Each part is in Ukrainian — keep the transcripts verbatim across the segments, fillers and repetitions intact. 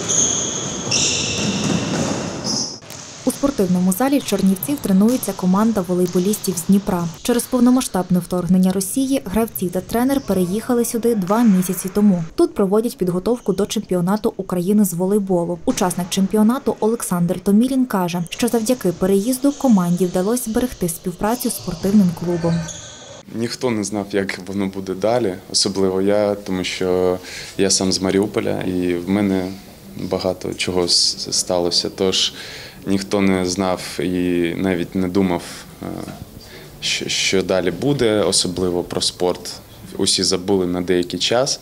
У спортивному залі Чернівців тренується команда волейболістів з Дніпра. Через повномасштабне вторгнення Росії гравці та тренер переїхали сюди два місяці тому. Тут проводять підготовку до чемпіонату України з волейболу. Учасник чемпіонату Олександр Томілін каже, що завдяки переїзду команді вдалося зберегти співпрацю з спортивним клубом. Ніхто не знав, як воно буде далі, особливо я, тому що я сам з Маріуполя і в мене багато чого сталося, тож ніхто не знав і навіть не думав, що далі буде, особливо про спорт. Усі забули на деякий час,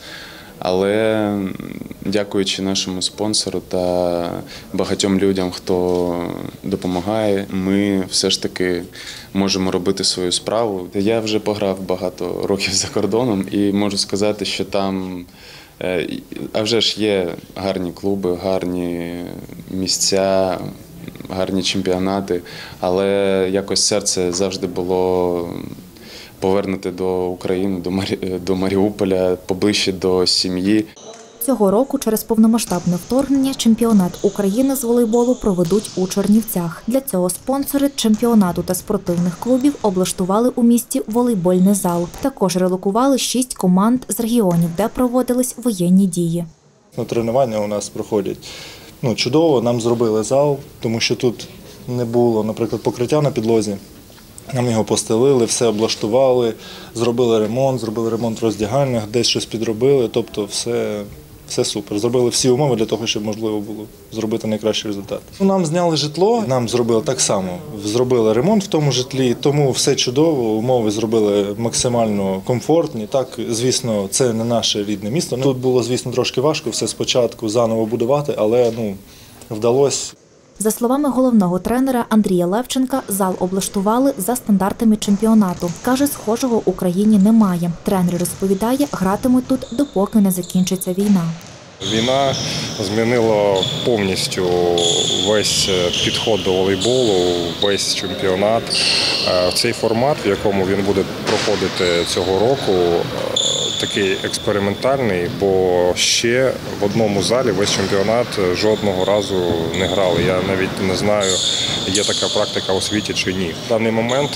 але дякуючи нашому спонсору та багатьом людям, хто допомагає, ми все ж таки можемо робити свою справу. Я вже пограв багато років за кордоном і можу сказати, що там а вже ж є гарні клуби, гарні місця, гарні чемпіонати, але якось серце завжди було повернути до України, до, Марі... до Маріуполя, поближче до сім'ї. Цього року через повномасштабне вторгнення чемпіонат України з волейболу проведуть у Чернівцях. Для цього спонсори чемпіонату та спортивних клубів облаштували у місті волейбольний зал. Також релокували шість команд з регіонів, де проводились воєнні дії. Тренування у нас проходять ну, чудово, нам зробили зал, тому що тут не було, наприклад, покриття на підлозі. Нам його постелили, все облаштували, зробили ремонт, зробили ремонт в роздягальнях, десь щось підробили, тобто все, все супер. Зробили всі умови для того, щоб можливо було зробити найкращий результат. Нам зняли житло, нам зробили так само, зробили ремонт в тому житлі, тому все чудово, умови зробили максимально комфортні. Так, звісно, це не наше рідне місто. Тут було, звісно, трошки важко все спочатку заново будувати, але ну, вдалося. За словами головного тренера Андрія Левченка, зал облаштували за стандартами чемпіонату. Каже, схожого в Україні немає. Тренер розповідає, гратимуть тут, допоки не закінчиться війна. Війна змінила повністю весь підход до волейболу, весь чемпіонат. Цей формат, в якому він буде проходити цього року, такий експериментальний, бо ще в одному залі весь чемпіонат жодного разу не грали. Я навіть не знаю, є така практика у світі чи ні. В даний момент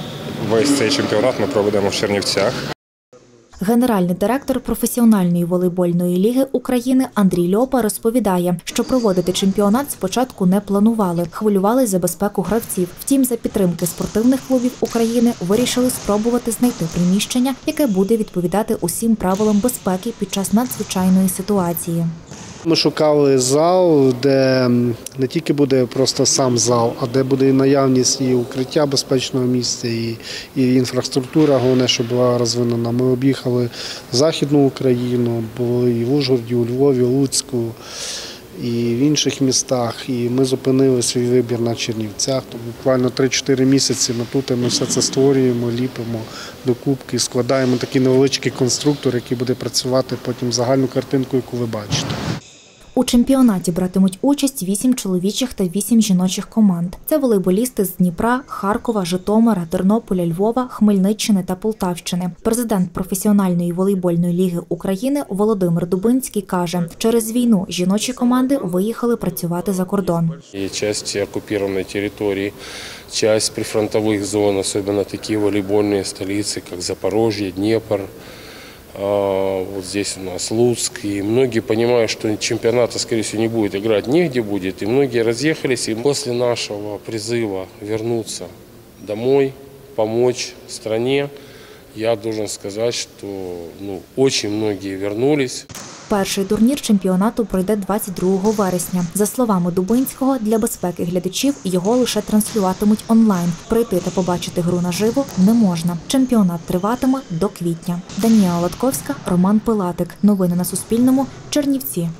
весь цей чемпіонат ми проведемо в Чернівцях. Генеральний директор професіональної волейбольної ліги України Андрій Льопа розповідає, що проводити чемпіонат спочатку не планували, хвилювались за безпеку гравців. Втім, за підтримки спортивних клубів України вирішили спробувати знайти приміщення, яке буде відповідати усім правилам безпеки під час надзвичайної ситуації. Ми шукали зал, де не тільки буде просто сам зал, а де буде і наявність і укриття безпечного місця, і, і інфраструктура, головне, щоб була розвинена. Ми об'їхали Західну Україну, були і в Ужгороді, у Львові, Луцьку, і в інших містах. І ми зупинили свій вибір на Чернівцях. То буквально три-чотири місяці ми тут, ми все це створюємо, ліпимо докупки, складаємо такий невеличкий конструктор, який буде працювати потім загальну картинку, яку ви бачите. У чемпіонаті братимуть участь вісім чоловічих та вісім жіночих команд. Це волейболісти з Дніпра, Харкова, Житомира, Тернополя, Львова, Хмельниччини та Полтавщини. Президент професіональної волейбольної ліги України Володимир Дубинський каже, через війну жіночі команди виїхали працювати за кордон. Є частина окупованої території, частина прифронтових зон, особливо такі волейбольні столиці, як Запорожжя, Дніпро. Вот здесь у нас Луцк, и многие понимают, что чемпионата, скорее всего, не будет, играть негде будет, и многие разъехались, и после нашего призыва вернуться домой, помочь стране, я должен сказать, что ну, очень многие вернулись. Перший турнір чемпіонату пройде двадцять другого вересня. За словами Дубинського, для безпеки глядачів його лише транслюватимуть онлайн. Прийти та побачити гру наживо не можна. Чемпіонат триватиме до квітня. Даніела Латковська, Роман Пилатик. Новини на Суспільному. Чернівці.